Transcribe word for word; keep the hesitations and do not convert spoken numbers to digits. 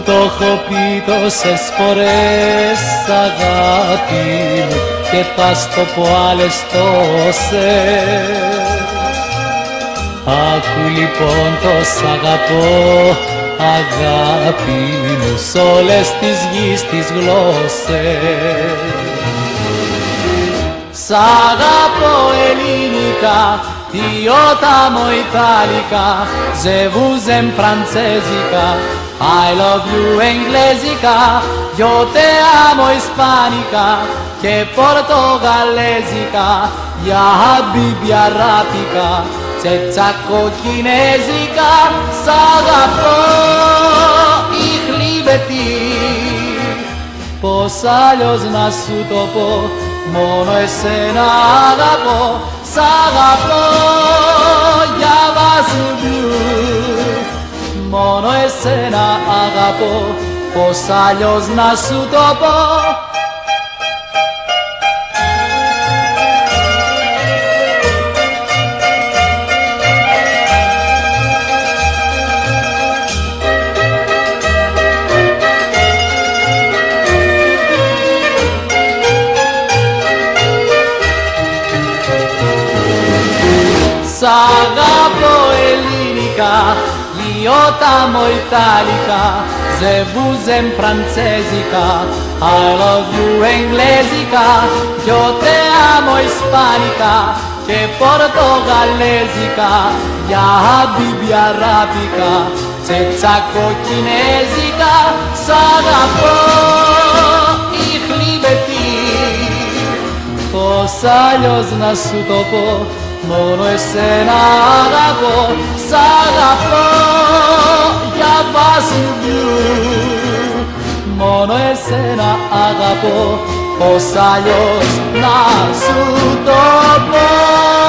το έχω πει τόσες φορές αγάπη μου και θα στο πω άλλες τόσες. Άκου λοιπόν το σ' αγαπώ αγάπη μου σ' όλες τις γης τις γλώσσες. Σ' αγαπώ ελληνικά, io t'amo italica, je vous aime francesica, I love you inglesica, io te amo ispanica, che portogalesica, ya habibi arabica, τσετσάκο κινέζικα, σ' αγαπώ, ich liebe dich. Πώς αλλιώς να σου το πω, μόνο εσένα αγαπώ, σ' αγαπώ, για βασιλιού. Μόνο εσένα αγαπώ, πώς αλλιώς να σου το πω. Σ' αγαπώ ελληνικά, io t'amo italica, je vous aime francesica, I love you inglesica, io te amo ispanica, che portogalesica, ya habibi arabica, τσετσάκο κινέζικα, σ' αγαπώ, ich liebe dich. Πώς αλλιώς να σου το πω, μόνο εσένα αγαπώ, σ' αγαπώ, για βασιλιού. Μόνο εσένα αγαπώ, πώς αλλιώς να σου το πω.